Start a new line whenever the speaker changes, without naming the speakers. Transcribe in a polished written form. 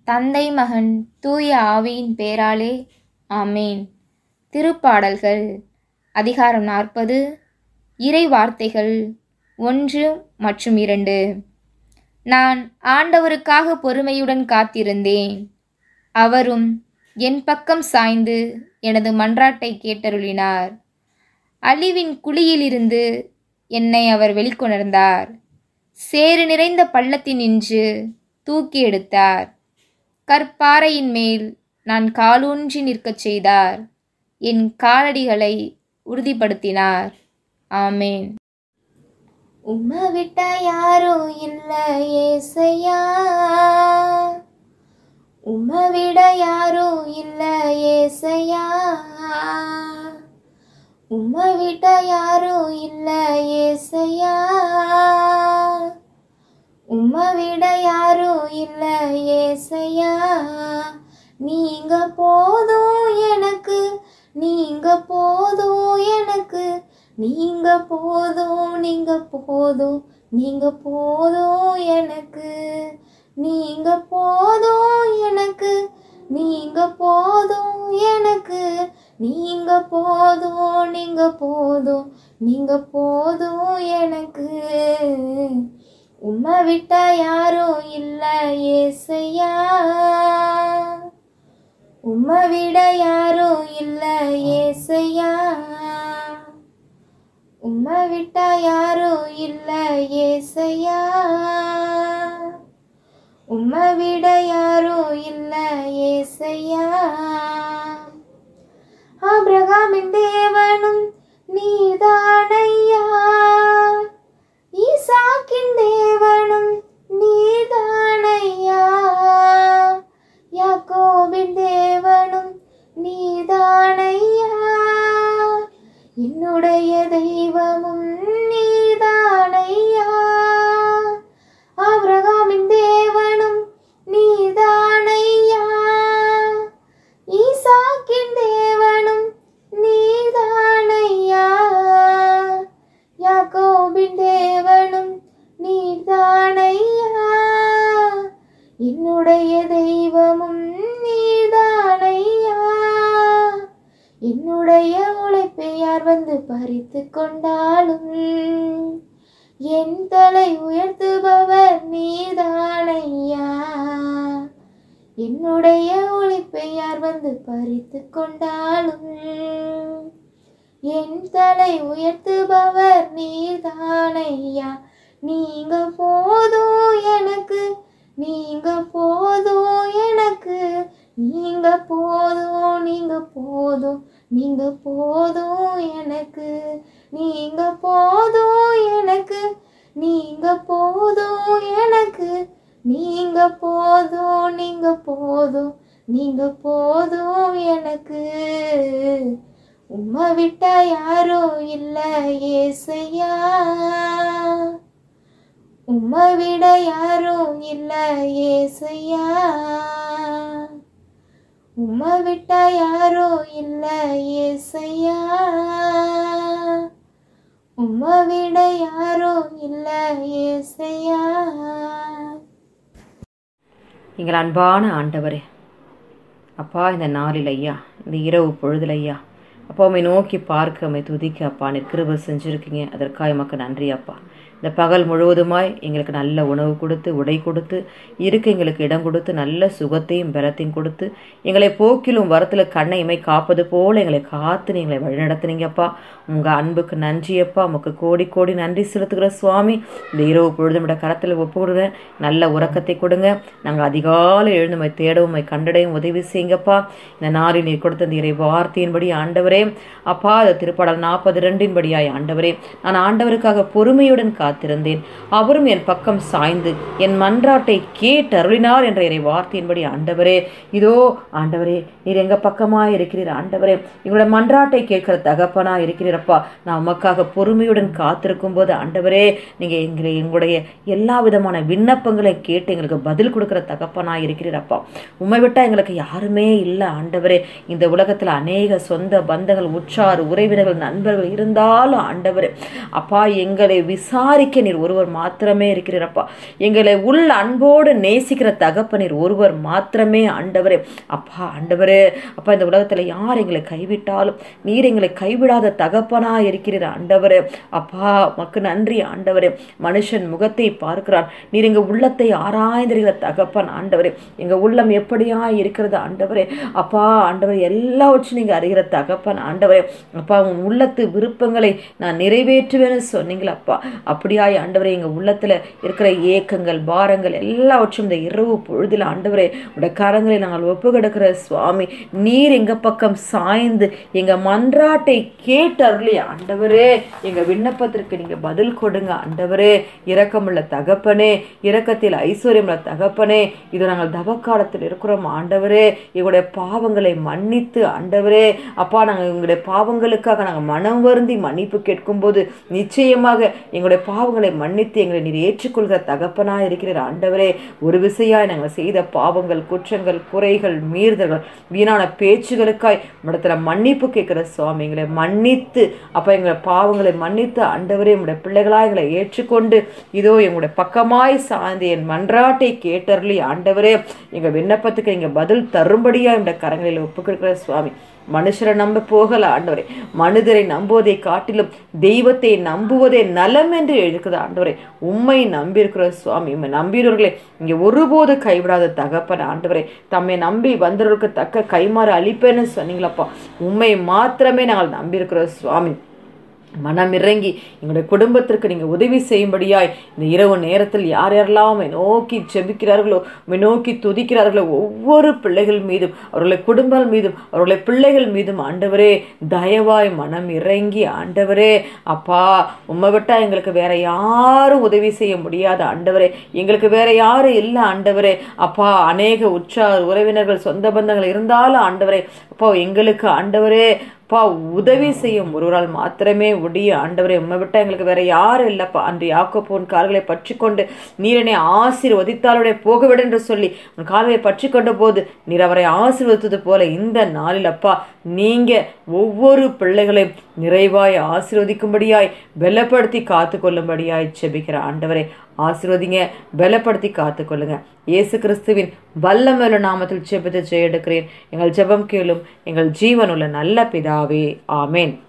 தந்தை மகன் தூய ஆவியின் பேராலே ஆமேன். திருப்பாடல்கள் அதிகாரம் 40. இறை வார்த்தைகள் 1 மற்றும் 2. நான் ஆண்டவருக்காக பொறுமையுடன் காத்திருந்தேன். அவரும் என் பக்கம் சாய்ந்து எனது மன்றாட்டை கேட்டருளினார். அழிவின் குழியிலிருந்து என்னை அவர் வெளிக்கொணர்ந்தார். சேறு நிறைந்த பள்ளத்தினின்று தூக்கி எடுத்தார். கற்பாறையின் மேல் நான் காலூன்றி நிற்கச் செய்தார். என் காலடிகளை உறுதிப்படுத்தினார். ஆமேன். உம்மை விட்ட யாரோ இல்ல ஏசையா, உம்மை விட யாரோ இல்ல ஏசையா, உம்மை விட்ட யாரோ இல்ல ஏசையா, உம்மை விட யாரோ இல்ல ஏசையா. நீங்க போதும் எனக்கு, நீங்க போதும் எனக்கு, நீங்க போதும், நீங்க போதும், நீங்க போதும் எனக்கு, நீங்க போதும் எனக்கு, நீங்க போதும் எனக்கு, நீங்க போதும், நீங்க போதும், நீங்க போதும் எனக்கு. உம்மை விட்ட யாரோ இல்ல ஏசையா, உம்மை விட யாரோ இல்ல ஏசையா, உம்மை விட்ட யாரோ இல்ல ஏசையா, உம்மை விட யாரோ இல்ல ஏசையா. ஆபிரகாமின் தேவனும் நீதானையா, ஈசாக்கின் தேவனும் நீதானையா, யாக்கோபின் தேவனும் நீதானையா, என்னுடைய தெய்வமும் நீதானையா. ஆபிரகாமின் தேவனும் நீதானையா, ஈசாக்கின் தேவனும் நீதானையா, யாக்கோபின் தேவனும் நீதானையா, என்னுடைய தெய்வமும் நீதானையா. என்னுடைய உழைப்பை யார் வந்து பறித்து கொண்டாலும் என் தலை உயர்த்துபவர் நீதானையா. என்னுடைய உழைப்பை யார் வந்து பறித்து கொண்டாலும் என் தலை உயர்த்துபவர் நீதானையா. நீங்க போதும் எனக்கு, நீங்க போதும் எனக்கு, நீங்க போதும், நீங்க போதும், நீங்க போதும் எனக்கு, நீங்க போதும் எனக்கு, நீங்க போதும் எனக்கு, நீங்க போதும், நீங்க போதும், நீங்க போதும் எனக்கு. உம்மை விட்ட யாரோ இல்ல ஏசையா, உம்மை விட யாரோ இல்ல ஏசையா, உம்மை விட்ட யாரோ இல்ல ஏசையா, உம்மை விட யாரோ இல்ல ஏசையா.
எங்கள் அன்பான ஆண்டவரே, அப்பா, இந்த நாளில் ஐயா, இந்த இரவு பொழுதுல ஐயா, அப்பா உம்மை நோக்கி பார்க்க, உம்மை துதிக்க அப்பா நீர் கிருபை செஞ்சுருக்கீங்க. அதற்காக எமக்கு நன்றி அப்பா. இந்த பகல் முழுவதுமாய் எங்களுக்கு நல்ல உணவு கொடுத்து, உடை கொடுத்து, இருக்க எங்களுக்கு இடம் கொடுத்து, நல்ல சுகத்தையும் பலத்தையும் கொடுத்து, எங்களை போக்கிலும் வரத்தில் கண்ணை இமை காப்பது போல் எங்களை காத்து எங்களை வழிநடத்துனீங்கப்பா. உங்கள் அன்புக்கு நன்றியப்பா. உமக்கு கோடி கோடி நன்றி செலுத்துகிற சுவாமி. இந்த இரவு பொழுது நம்முடைய கரத்தில் ஒப்புவிடுறேன். நல்ல உறக்கத்தை கொடுங்க. நாங்கள் அதிகாலை எழுந்து உம்மை தேடவும், உம்மை கண்டடையும் உதவி செய்யுங்கப்பா. இந்த நாளில் நீர் கொடுத்த இந்த இறை வார்த்தையின்படி ஆண்டவரே அப்பா, அது திருப்பாடல் 42 ஆண்டவரே, நான் ஆண்டவருக்காக பொறுமையுடன் காத்திருந்தேன். அவரும் என் பக்கம் சாய்ந்து என் மன்றாட்டை கேட்டு அருளினார் என்ற இறை வார்த்தையின்படி ஆண்டவரே, இதோ ஆண்டவரே நீர் எங்க பக்கமா இருக்கிறீர். ஆண்டவரே எங்களோட மன்றாட்டை கேட்கிற தகப்பனா இருக்கிறீரப்பா. நான் உமக்காக பொறுமையுடன் காத்திருக்கும் போது ஆண்டவரே, நீங்க எங்களுடைய எல்லா விதமான விண்ணப்பங்களை கேட்டு எங்களுக்கு பதில் கொடுக்கிற தகப்பனா இருக்கிறீரப்பா. உம்மை விட்டா எங்களுக்கு யாருமே இல்லை ஆண்டவரே. இந்த உலகத்துல அநேக சொந்த பந்தங்கள், உற்றார் உறவினர்கள், நண்பர்கள் இருந்தாலும் ஆண்டவரே அப்பா, எங்களை விசாரி விசாரிக்க நீர் ஒருவர் மாத்திரமே இருக்கிறீரப்பா. எங்களை உள்ள அன்போடு நேசிக்கிற தகப்பனீர் ஒருவர் மாத்திரமே ஆண்டவரே. அப்பா ஆண்டவரே, அப்பா இந்த உலகத்துல யார் எங்களை கைவிட்டாலும் நீர் எங்களை கைவிடாத தகப்பனா இருக்கிறீர் ஆண்டவரே. அப்பா உமக்கு நன்றி ஆண்டவரே. மனுஷன் முகத்தை பார்க்கிறான், நீர் எங்க உள்ளத்தை ஆராய்ந்திருக்கிற தகப்பன் ஆண்டவரே. எங்க உள்ளம் எப்படியா இருக்கிறது ஆண்டவரே. அப்பா ஆண்டவரே, எல்லாவற்றையும் நீங்க அறிகிற தகப்பன் ஆண்டவரே. அப்பா உன் உள்ளத்து விருப்பங்களை நான் நிறைவேற்றுவேன்னு சொன்னீங்களப்பா. அப்படியாய் ஆண்டவரே, எங்க உள்ளத்துல இருக்கிற ஏக்கங்கள் பாரங்கள் எல்லாவற்றும் இந்த இரவு பொழுதுல ஆண்டவரே உடைய கரங்களை நாங்கள் ஒப்பு கிடக்கிற சுவாமி, நீர் எங்க பக்கம் சாய்ந்து எங்க மன்றாட்டை கேட்டருளி ஆண்டவரே, எங்க விண்ணப்பத்திற்கு நீங்க பதில் கொடுங்க ஆண்டவரே. இரக்கமுள்ள தகப்பனே, இரக்கத்தில் ஐஸ்வர்யமுள்ள தகப்பனே, இது நாங்கள் தவக்காலத்தில் இருக்கிறோம் ஆண்டவரே. எங்களுடைய பாவங்களை மன்னித்து ஆண்டவரே, அப்பா நாங்கள் எங்களுடைய பாவங்களுக்காக நாங்கள் மனம் வருந்தி மன்னிப்பு கேட்கும் போது நிச்சயமாக எங்களுடைய பாவங்களை மன்னித்து எங்களை நீர் ஏற்றுக்கொள்கிற தகப்பனா இருக்கிறார் ஆண்டவரே. ஒரு விசையாய் நாங்கள் செய்த பாவங்கள் குற்றங்கள் குறைகள் மீறுதல்கள் வீணான பேச்சுகளுக்காய் இடத்துல மன்னிப்பு கேட்கிற சுவாமி, எங்களை மன்னித்து அப்பா எங்களை பாவங்களை மன்னித்து ஆண்டவரே உங்களுடைய பிள்ளைகளாய் எங்களை ஏற்றுக்கொண்டு இதோ எங்களுடைய பக்கமாய் சார்ந்து என் மன்றாட்டை கேட்டருளி ஆண்டவரே, எங்க விண்ணப்பத்துக்கு நீங்க பதில் தரும்படியா இந்த கரங்களில் ஒப்புக்கிற சுவாமி. மனுஷரை நம்ப போகல ஆண்டவரே, மனிதரை நம்புவதை காட்டிலும் தெய்வத்தை நம்புவதே நலம் என்று எழுதுக்குது ஆண்டவரே. உம்மை நம்பியிருக்கிற சுவாமி, உண்மை நம்பினவர்களே இங்கே ஒருபோது கைவிடாத தகப்பன் ஆண்டவரே. தம்மை நம்பி வந்தவர்களுக்கு தக்க கைமாறு அளிப்பேன்னு சொன்னீங்களப்பா. உண்மை மாத்திரமே நாங்கள் நம்பியிருக்கிற சுவாமி. மனம் இறங்கி எங்களுடைய குடும்பத்திற்கு நீங்க உதவி செய்யும்படியாய் இந்த இரவு நேரத்தில் யார் யாரெல்லாம் நோக்கி ஜெபிக்கிறார்களோ நோக்கி துதிக்கிறார்களோ ஒவ்வொரு பிள்ளைகள் மீதும் அவர்களுடைய குடும்பங்கள் மீதும் அவர்களுடைய பிள்ளைகள் மீதும் ஆண்டவரே தயவாய் மனம் இறங்கி ஆண்டவரே, அப்பா உம்மை விட்டா எங்களுக்கு வேற யாரும் உதவி செய்ய முடியாத ஆண்டவரே, எங்களுக்கு வேற யாரும் இல்லை ஆண்டவரே. அப்பா அநேக உற்றார் உறவினர்கள் சொந்த பந்தங்கள் இருந்தாலும் ஆண்டவரே, அப்பா எங்களுக்கு ஆண்டவரே அப்பா உதவி செய்யும் ஒருவரால் மாத்திரமே உடைய ஆண்டவரே. உம்மை விட்டா எங்களுக்கு வேற யாரும் இல்லப்பா. அன்று யாக்கோபு கால்களை பற்றி கொண்டு நீரனை ஆசீர்வதித்தாலுடைய போகவிட என்று சொல்லி உன் கால்களை பற்றி கொண்ட போது நீர் அவரை ஆசீர்வதித்தது போல இந்த நாளில் அப்பா நீங்க ஒவ்வொரு பிள்ளைகளையும் நிறைவாய் ஆசீர்வதிக்கும்படியாய் பலப்படுத்தி காத்து கொள்ளும்படியாய் ஜெபிக்கிற ஆண்டவரே. ஆசீர்வதிங்க, பலப்படுத்தி காத்து கொள்ளுங்க. இயேசு கிறிஸ்துவின் வல்லமையுள்ள நாமத்தில் ஜெபித்து ஜெயம் எடுக்கிறேன். எங்கள் ஜெபம் கேளும் எங்கள் ஜீவனுள்ள நல்ல பிதாவே. ஆமேன்.